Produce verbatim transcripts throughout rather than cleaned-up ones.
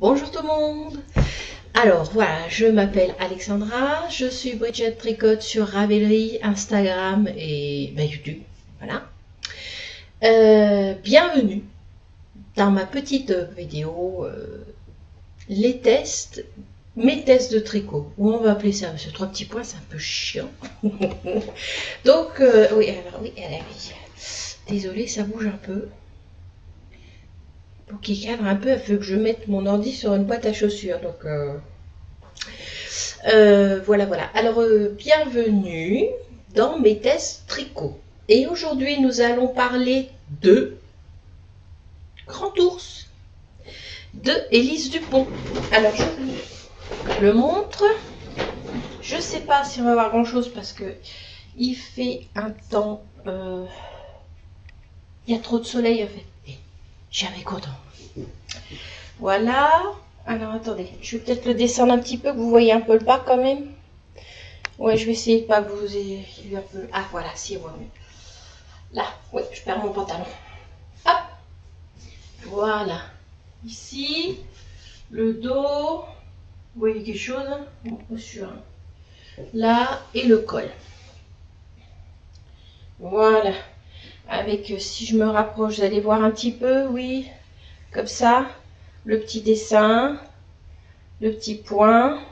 Bonjour tout le monde. Alors voilà, je m'appelle Alexandra, je suis Bridget Tricotte sur Ravelry, Instagram et ben, YouTube. Voilà. Euh, bienvenue dans ma petite vidéo euh, les tests, mes tests de tricot. Ou on va appeler ça, ce trois petits points, c'est un peu chiant. Donc euh, oui, alors oui, elle a oui. Désolée, ça bouge un peu. Pour qu'il cadre un peu, il faut que je mette mon ordi sur une boîte à chaussures. Donc euh, euh, voilà, voilà. Alors euh, bienvenue dans mes tests tricot. Et aujourd'hui, nous allons parler de Grand Ours de Élise Dupont. Alors je vous le montre. Je sais pas si on va voir grand chose parce que il fait un temps. Euh, il y a trop de soleil en fait. Jamais content. Voilà. Alors attendez, je vais peut-être le descendre un petit peu, que vous voyez un peu le bas quand même. Ouais, je vais essayer de pas que vous ayez un peu. Ah voilà, si, ouais. Là, oui, je perds mon pantalon. Hop. Voilà. Ici, le dos. Vous voyez quelque chose? Bon, pas sûr. Là, et le col. Voilà. Avec, si je me rapproche, vous allez voir un petit peu, oui, comme ça, le petit dessin, le petit point,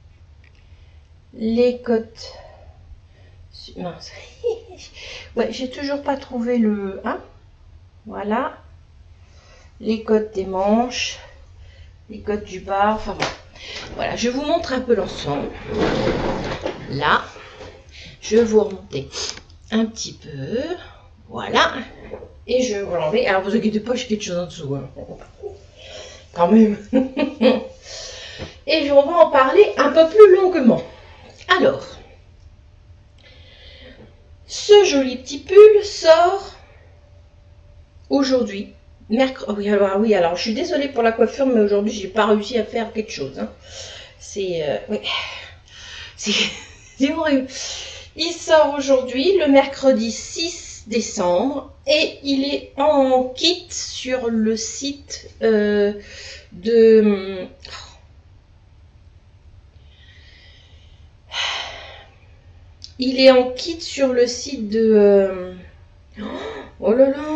les côtes. Mince. Ouais, j'ai toujours pas trouvé le un. Voilà. Les côtes des manches, les côtes du bas, enfin bon. Voilà, je vous montre un peu l'ensemble. Là, je vais vous remonter un petit peu. Voilà. Et je vais vous l'enlever. Alors, vous inquiétez pas, j'ai quelque chose en dessous. Hein. Quand même. Et on va en parler un peu plus longuement. Alors, ce joli petit pull sort aujourd'hui. Mercredi. Oui, alors, oui, alors je suis désolée pour la coiffure, mais aujourd'hui, j'ai pas réussi à faire quelque chose. Hein. C'est. Euh, oui. C'est horrible. Il sort aujourd'hui, le mercredi six décembre, et il est en kit sur le site euh, de. Il est en kit sur le site de. Euh... Oh là là!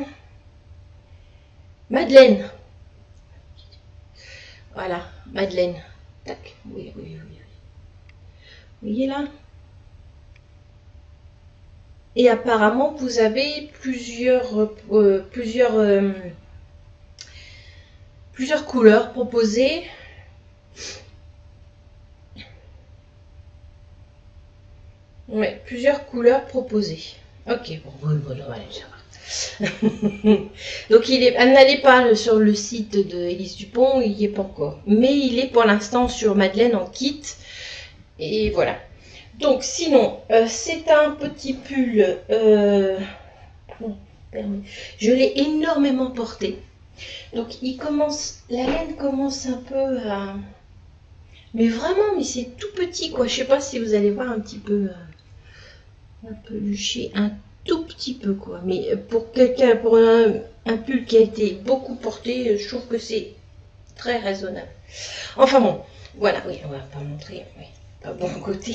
Madeleine. Voilà, Madeleine. Tac. Oui, oui, oui. Vous voyez là? Et apparemment, vous avez plusieurs, euh, plusieurs, euh, plusieurs couleurs proposées. Ouais, plusieurs couleurs proposées. Ok, bon, bon, bon, allez, ça va. Donc, il est, n'allez pas sur le site de Élise Dupont, il n'y est pas encore. Mais il est pour l'instant sur Madeleine en kit. Et voilà. Donc, sinon, euh, c'est un petit pull. Euh, je l'ai énormément porté. Donc, il commence, la laine commence un peu à. Mais vraiment, mais c'est tout petit, quoi. Je sais pas si vous allez voir un petit peu. Un peu luché, un tout petit peu, quoi. Mais pour quelqu'un, pour un, un pull qui a été beaucoup porté, je trouve que c'est très raisonnable. Enfin bon, voilà, oui, on va pas montrer, oui, pas bon côté.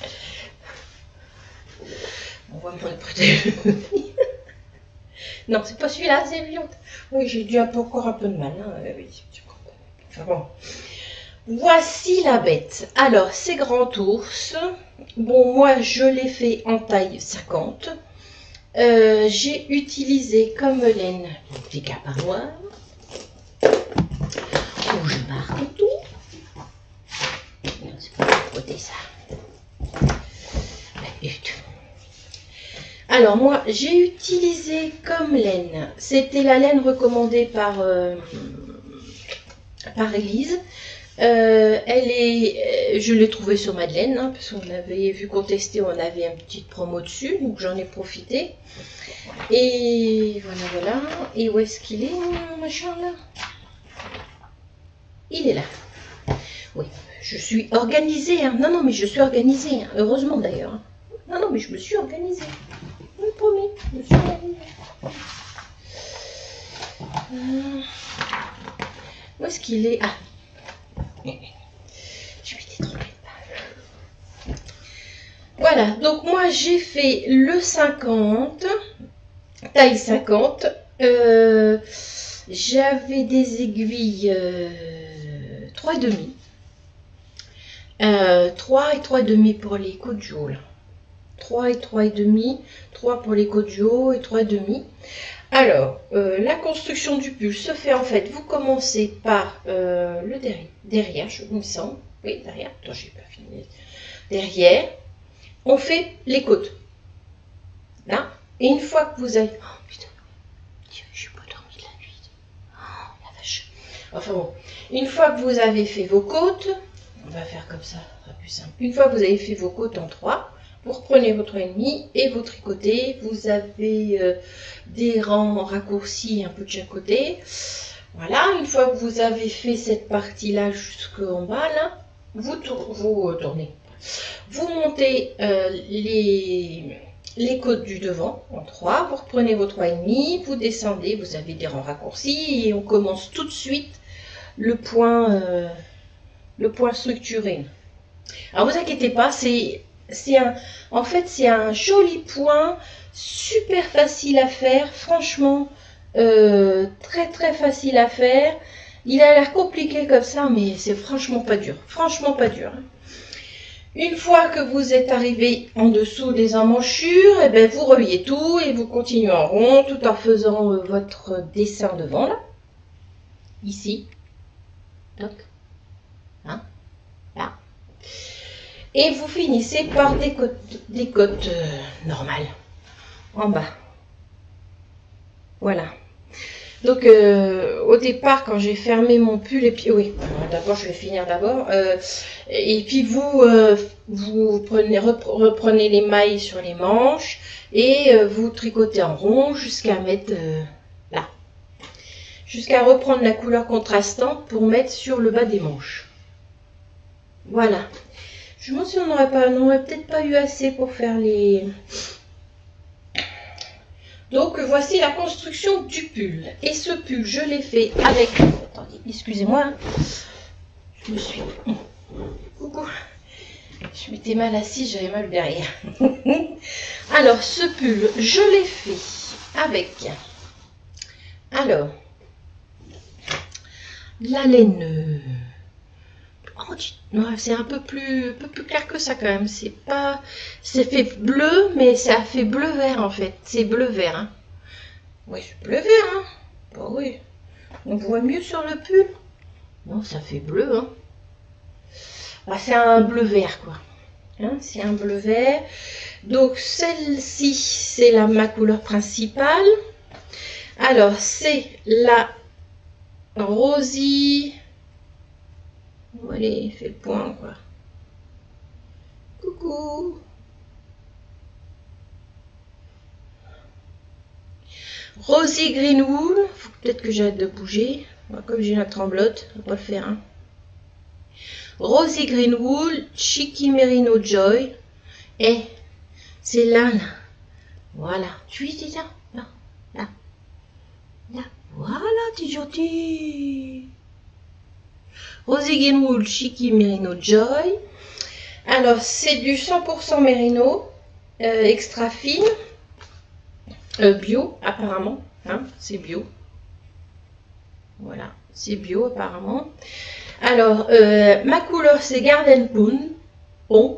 On va montrer. Non, c'est pas celui-là, c'est lui. Oui, j'ai dû un peu, encore un peu de mal. Hein. Oui, enfin bon. Voici la bête. Alors, c'est Grand Ours. Bon, moi, je l'ai fait en taille cinquante. Euh, j'ai utilisé comme laine mon petit capin noir. Où je marque tout. Non, c'est pas pour côté ça. Alors, moi, j'ai utilisé comme laine. C'était la laine recommandée par, euh, par Élise. Euh, elle est, je l'ai trouvée sur Madeleine, hein, parce qu'on avait vu qu'on testait, on avait une petite promo dessus, donc j'en ai profité. Et voilà, voilà. Et où est-ce qu'il est, mon machin là? Il est là. Oui, je suis organisée. Hein. Non, non, mais je suis organisée. Hein. Heureusement d'ailleurs. Hein. Non, non, mais je me suis organisée. Je me promets, je me suis organisée. Euh... Où est-ce est-ce qu'il est? Ah, je m'étais trompée. Voilà, donc moi j'ai fait le cinquante, taille cinquante. Euh, J'avais des aiguilles euh, trois virgule cinq. Euh, trois et trois virgule cinq pour les côtes du haut. Là. trois et trois virgule cinq. trois pour les côtes du haut et trois virgule cinq. Alors, euh, la construction du pull se fait en fait, vous commencez par euh, le derrière, derrière, je me sens. Oui, derrière. Attends, j'ai pas fini. Derrière, on fait les côtes. Là. Et une fois que vous avez... Oh putain, je n'ai pas dormi de la nuit. Oh la vache. Enfin bon, une fois que vous avez fait vos côtes, on va faire comme ça, ça sera plus simple. Une fois que vous avez fait vos côtes en trois, vous reprenez votre ennemi et vous tricotez. Vous avez euh, des rangs raccourcis un peu de chaque côté. Voilà, une fois que vous avez fait cette partie-là jusqu'en bas, là, vous, tour vous euh, tournez. Vous montez euh, les, les côtes du devant en trois, vous reprenez vos trois virgule cinq, vous descendez, vous avez des rangs raccourcis et on commence tout de suite le point, euh, le point structuré. Alors vous inquiétez pas, c'est un, en fait c'est un joli point, super facile à faire, franchement euh, très très facile à faire. Il a l'air compliqué comme ça, mais c'est franchement pas dur, franchement pas dur. Une fois que vous êtes arrivé en dessous des emmanchures, et ben vous reliez tout et vous continuez en rond tout en faisant euh, votre dessin devant là, ici, donc, hein, là, et vous finissez par des côtes, des côtes euh, normales en bas. Voilà. Donc euh, au départ, quand j'ai fermé mon pull, et puis oui, d'abord je vais finir d'abord, euh, et puis vous euh, vous prenez, reprenez les mailles sur les manches et euh, vous tricotez en rond jusqu'à mettre euh, là, jusqu'à reprendre la couleur contrastante pour mettre sur le bas des manches. Voilà. Je me demande si on n'aurait pas, on n'aurait peut-être pas eu assez pour faire les... Donc voici la construction du pull. Et ce pull, je l'ai fait avec... Attendez, excusez-moi. Je me suis... Coucou. Je m'étais mal assise, j'avais mal derrière. Alors, ce pull, je l'ai fait avec... Alors, la laine... Oh, c'est un peu plus, un peu plus clair que ça quand même. C'est pas, c'est fait bleu, mais ça fait bleu vert en fait. C'est bleu vert. Hein. Oui, c'est bleu vert. Hein. Bah oui. On voit mieux sur le pull. Non, ça fait bleu. Hein. Bah, c'est un bleu vert quoi. Hein, c'est un bleu vert. Donc celle-ci, c'est la ma couleur principale. Alors c'est la Rosy. Allez, fais le point, quoi. Coucou. Rosy Greenwood. Faut peut-être que j'arrête de bouger. Comme j'ai la tremblote, on va pas le faire. Hein. Rosy Greenwood, Cheeky Merino Joy. Et c'est là, là. Voilà. Tu es déjà là, là, là. Voilà, t'es gentil. Rosy Greenwood, Cheeky Merino Joy. Alors, c'est du cent pour cent Merino, euh, extra fine, euh, bio apparemment. Hein, c'est bio. Voilà, c'est bio apparemment. Alors, euh, ma couleur c'est Garden Pond. Pont.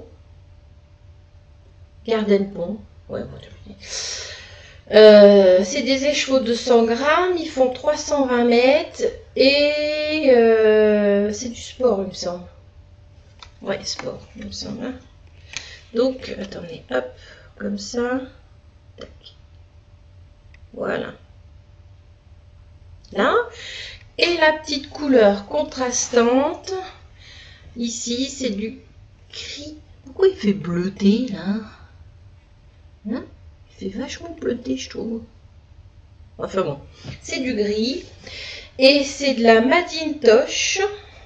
Garden Pond. Ouais, bon, euh, c'est des écheveaux de cent grammes, ils font trois cent vingt mètres et euh, c'est du sport, il me semble. Ouais, sport, il me semble. Hein. Donc, attendez, hop, comme ça. Tac. Voilà. Là. Et la petite couleur contrastante, ici, c'est du gris. Pourquoi il fait bleuté, là? Hein? Il fait vachement bleuté, je trouve. Enfin bon, c'est du gris. Et c'est de la Macintosh.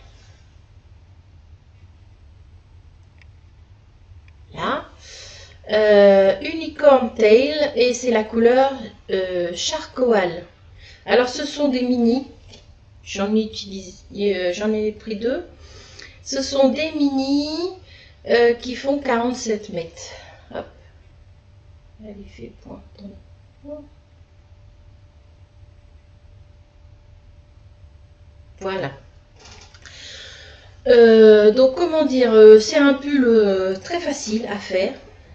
Là. Euh, Unicorn Tail. Et c'est la couleur euh, Charcoal. Alors, ce sont des mini. j'en ai utilisé, euh, j'en ai pris deux. Ce sont des mini euh, qui font quarante-sept mètres. Hop. Elle y fait point. Voilà. Euh, donc comment dire, euh, c'est un pull euh, très facile à faire.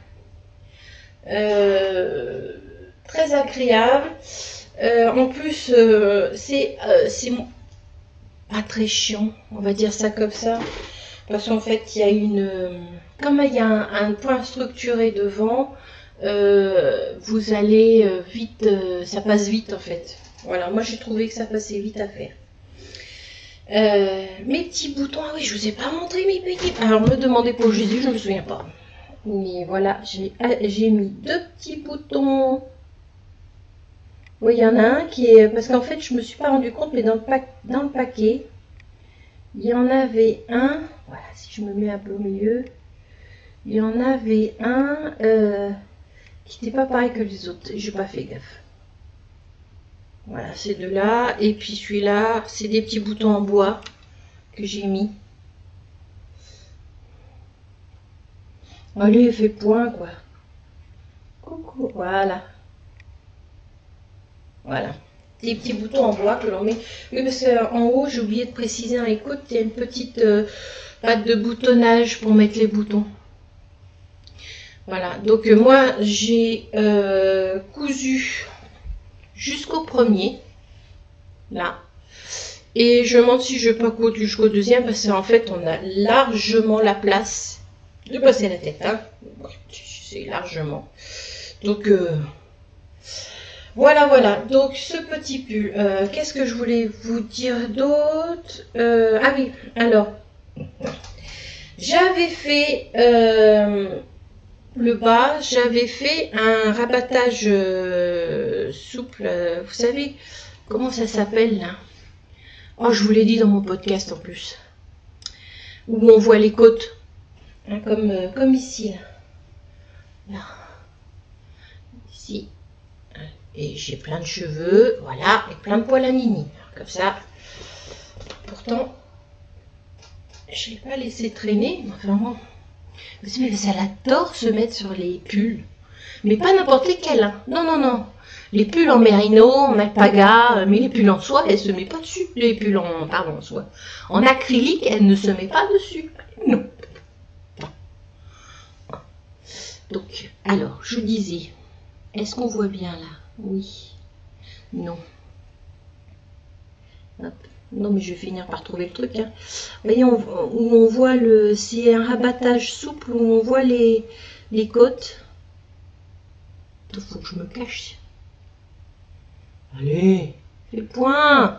Euh, très agréable. Euh, en plus, euh, c'est euh, pas très chiant, on va dire ça comme ça. Parce qu'en fait, il y a une... Comme il y a un, un point structuré devant, euh, vous allez vite... Euh, ça passe vite en fait. Voilà, moi j'ai trouvé que ça passait vite à faire. Euh, mes petits boutons, ah oui, je vous ai pas montré mes petits... Alors, me demandez pas où j'ai dit, je me souviens pas. Mais voilà, j'ai mis deux petits boutons. Oui, il y en a un qui est... Parce qu'en fait, je me suis pas rendu compte, mais dans le, pa... dans le paquet, il y en avait un... Voilà, si je me mets un peu au milieu. Il y en avait un euh, qui n'était pas pareil que les autres. J'ai pas fait gaffe. Voilà, ces deux-là. Et puis celui-là, c'est des petits boutons en bois que j'ai mis. Allez, fait point, quoi. Coucou, voilà. Voilà. Des petits boutons en bois que l'on met. Oui, parce qu'en haut, j'ai oublié de préciser dans les côtes, il y a une petite euh, patte de boutonnage pour mettre les boutons. Voilà. Donc, euh, moi, j'ai euh, cousu jusqu'au premier. Là. Et je me demande si je ne vais pas coudre jusqu'au deuxième, parce qu'en fait, on a largement la place de passer la tête. Hein. C'est largement. Donc, euh, voilà, voilà. Donc, ce petit pull. Euh, Qu'est-ce que je voulais vous dire d'autre? euh, Ah oui, alors. J'avais fait euh, le bas. J'avais fait un rabattage euh, souple. Vous savez, comment ça s'appelle là? Oh, je vous l'ai dit dans mon podcast en plus. Où on voit les côtes. Hein, comme, euh, comme ici, là. Là. Ici. Et j'ai plein de cheveux, voilà, et plein de poils à mini. Comme ça. Pourtant, je ne l'ai pas laissé traîner. Enfin, bon. Vous savez, ça l'adore se mettre sur les pulls. Mais pas n'importe lesquels. Hein. Non, non, non. Les pulls en mérino, en alpaga, mais les pulls en soie, elle ne se met pas dessus. Les pulls en, pardon, en soie. En acrylique, elle ne se met pas dessus. Non. Donc, alors, je disais, est-ce qu'on voit bien là? Oui. Non. Hop. Non, mais je vais finir par trouver le truc. Hein. Vous voyez, on, où on voit le... C'est un rabattage souple où on voit les, les côtes. Il faut que je me cache. Allez, fais le point.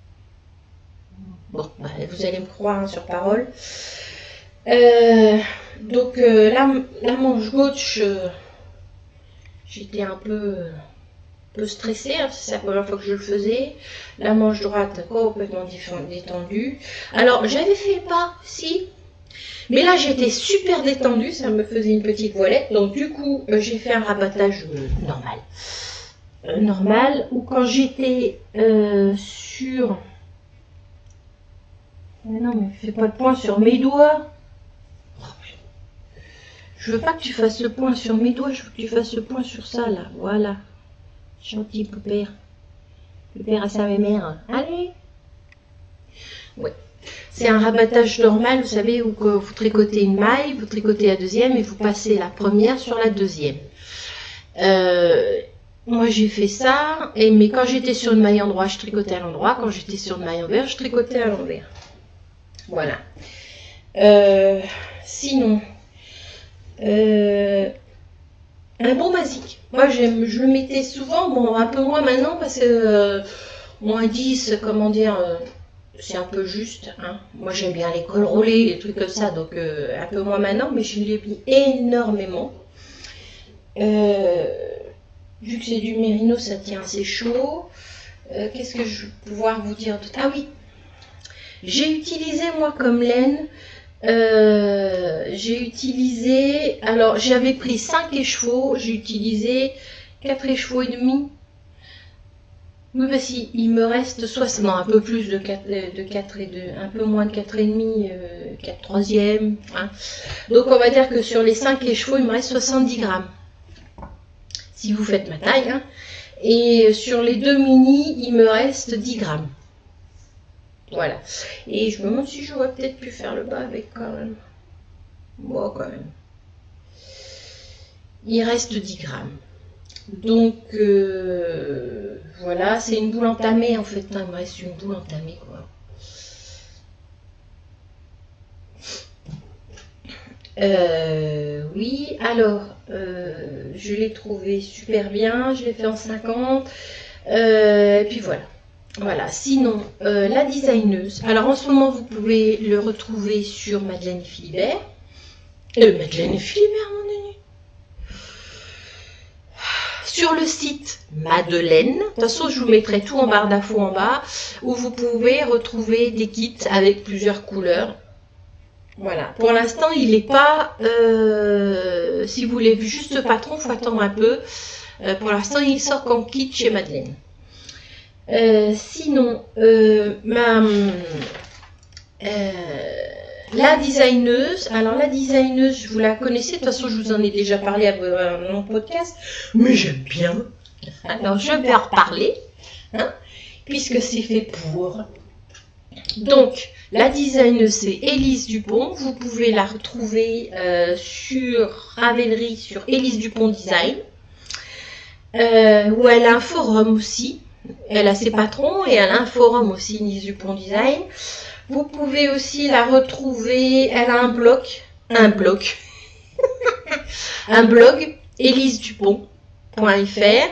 Bon, bah, vous allez me croire hein, sur parole. Euh, donc, euh, la, la manche gauche, euh, j'étais un peu, un peu stressée. Hein, c'est la première fois que je le faisais. La manche droite, complètement détendue. Alors, j'avais fait le pas, si. Mais là, j'étais super détendue. Ça me faisait une petite voilette. Donc, du coup, euh, j'ai fait un rabattage euh, normal. Euh, normal. Ou quand j'étais euh, sur... Mais non, mais fais pas le point sur mes doigts. Je veux pas que tu fasses le point sur mes doigts, je veux que tu fasses le point sur ça, là. Voilà. Gentil, père. Le père à sa mère. Allez. Ouais. C'est un rabattage normal, vous savez, où vous tricotez une maille, vous tricotez la deuxième et vous passez la première sur la deuxième. Euh, moi, j'ai fait ça, et, mais quand j'étais sur une maille endroit, je tricotais à l'endroit. Quand j'étais sur une maille envers, je tricotais à l'envers. Voilà. Euh, sinon... Euh, un bon basique. Moi, je, je le mettais souvent, bon, un peu moins maintenant parce que euh, moins dix, comment dire, euh, c'est un peu juste. Hein. Moi, j'aime bien les cols roulés, les trucs comme ça, donc euh, un peu moins maintenant, mais je l'ai mis énormément. Euh, vu que c'est du mérino, ça tient assez chaud. Euh, Qu'est-ce que je vais pouvoir vous dire d'autre? Ah oui, j'ai utilisé moi comme laine. Euh, j'ai utilisé, alors j'avais pris cinq écheveaux, j'ai utilisé quatre écheveaux et demi. Oui, bah si, il me reste soixante, non, un peu plus de quatre, de quatre et deux, un peu moins de quatre et demi, euh, quatre troisième. Hein. Donc on va dire que sur les cinq écheveaux, il me reste soixante-dix grammes. Si vous faites ma taille. Hein. Et sur les deux mini, il me reste dix grammes. Voilà. Et je me demande si j'aurais peut-être pu faire le bas avec quand même. Bon, quand même. Il reste dix grammes. Donc, euh, voilà, c'est une boule entamée en fait. Il me reste une boule entamée, quoi. Euh, oui, alors, euh, je l'ai trouvé super bien. Je l'ai fait en cinquante. Euh, et puis voilà. Voilà, sinon, euh, la designeuse. Alors, en ce moment, vous pouvez le retrouver sur Madeleine et Philibert. Euh, Madeleine et Philibert, mon ami. Sur le site Madeleine, de toute façon je vous mettrai tout en barre d'infos en bas, où vous pouvez retrouver des kits avec plusieurs couleurs. Voilà, pour l'instant il n'est pas, euh, si vous voulez juste le patron, il faut attendre un peu. Euh, pour l'instant il sort qu'en kit chez Madeleine. Euh, sinon, euh, ma... Euh, La designeuse, alors la designeuse, je vous la connaissez, de toute façon je vous en ai déjà parlé à mon podcast, mais j'aime bien. Alors je vais en reparler, hein, puisque c'est fait pour. Donc, la designeuse c'est Élise Dupont, vous pouvez la retrouver euh, sur Ravelry, sur Élise Dupont Design, euh, où elle a un forum aussi, elle a ses patrons et elle a un forum aussi, Élise Dupont Design. Vous pouvez aussi la retrouver, elle a un blog, un blog, un blog, élise dupont point F R.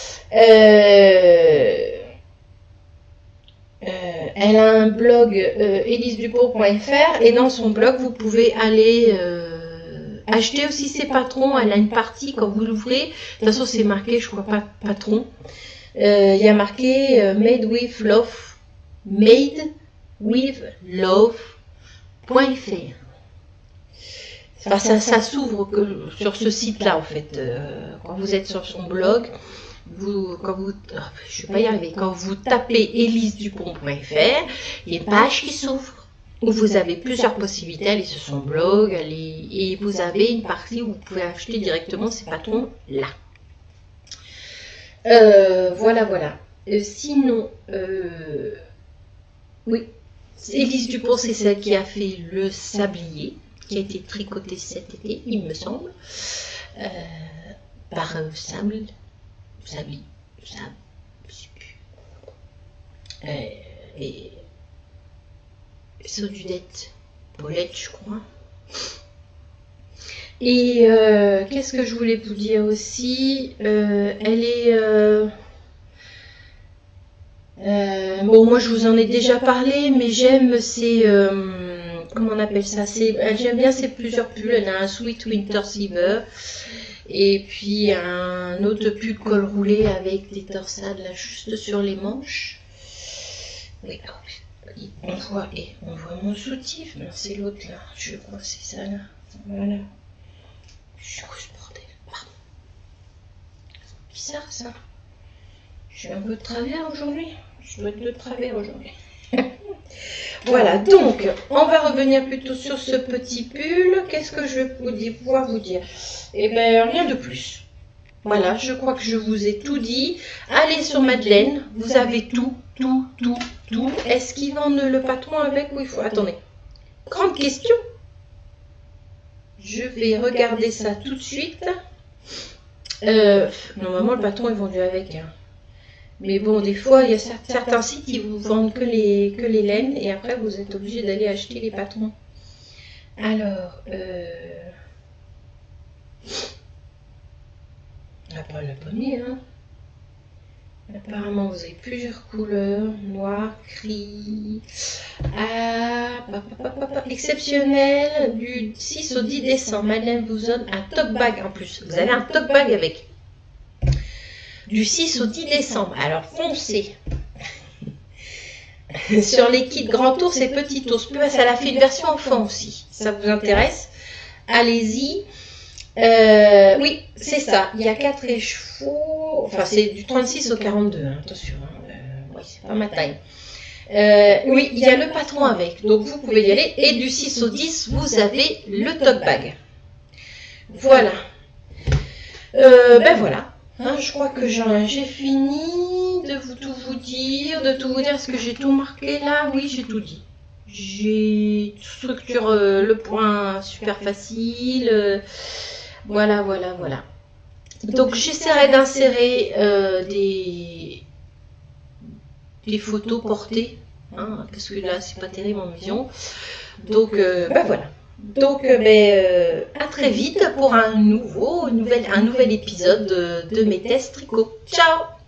Euh, euh, elle a un blog, euh, élise dupont point F R, et dans son blog, vous pouvez aller euh, acheter aussi ses patrons. Elle a une partie, quand vous l'ouvrez, de toute façon c'est marqué, je crois pas, patron. Euh, il y a marqué euh, Made with Love, Made with love point F R. Enfin, ça, ça s'ouvre que sur ce site-là, en fait. Euh, quand vous êtes sur son blog, vous, quand vous, oh, je vais pas y arriver, quand vous tapez élise dupont point F R, il y a une page qui s'ouvre où vous avez plusieurs possibilités. Aller sur son blog, aller, et vous avez une partie où vous pouvez acheter directement ces patrons là. Euh, voilà, voilà. Euh, sinon, euh, oui. Élise Dupont, c'est celle qui a fait le sablier, qui a été tricoté cet été, il me semble, euh, par euh, Sable, Sabli, Sable, je sais plus. Euh, et Saududette, Paulette, je crois. Et euh, qu'est-ce que je voulais vous dire aussi, euh, elle est... Euh, Euh, bon, moi je vous en ai déjà parlé, mais j'aime ces, euh, comment on appelle ça, j'aime bien ces plusieurs pulls. Elle a un Sweet Winter Silver et puis un autre pull col roulé avec des torsades là juste sur les manches. Oui, on voit, et on voit mon soutif, non c'est l'autre là, je crois que c'est ça là, voilà. Je suis ce bordel, pardon. Bizarre ça. Je suis un peu de travers aujourd'hui. Je dois être de travers aujourd'hui. Voilà, donc, on va revenir plutôt sur ce petit pull. Qu'est-ce que je vais vous dire, pouvoir vous dire? Eh bien, rien de plus. Voilà, je crois que je vous ai tout dit. Allez sur Madeleine, vous avez tout, tout, tout, tout. Est-ce qu'ils vendent le patron avec ou il faut... Attendez, grande question. Je vais regarder ça tout de suite. Euh, normalement, le patron est vendu avec... Hein. Mais bon, des fois, il y a certains sites qui vous vendent que les, que les laines et après, vous êtes obligé d'aller acheter les patrons. Alors, euh... on n'a pas le bonnet, hein. Apparemment, vous avez plusieurs couleurs, noir, gris, ah, exceptionnel, du six au dix décembre. Madeleine vous donne un top bag en plus. Vous avez un top bag avec. Du six au dix décembre. Alors foncez. Sur les kits Grand Ours et Petit Ours. Elle a fait une version enfant aussi. Ça vous intéresse? Allez-y. Euh, oui, c'est ça. Il y a quatre écheveaux. Enfin, c'est du trente-six au quarante-deux. Hein. Attention. Hein. pas ma taille. Euh, oui, il y a le patron avec, donc vous pouvez y aller. Et du six au dix, vous avez le tote bag. Voilà. Euh, ben voilà. Hein, je crois que j'ai fini de vous tout vous dire, de tout vous dire. Est-ce que j'ai tout marqué là? Oui, j'ai tout dit. J'ai structure euh, le point super facile. Euh, voilà, voilà, voilà. Donc j'essaierai d'insérer euh, des, des photos portées, hein, parce que là c'est pas terrible en vision. Donc euh, ben voilà. Donc euh, ben, euh, à très vite pour un nouveau, nouvel, un nouvel épisode de, de mes tests tricot. Ciao!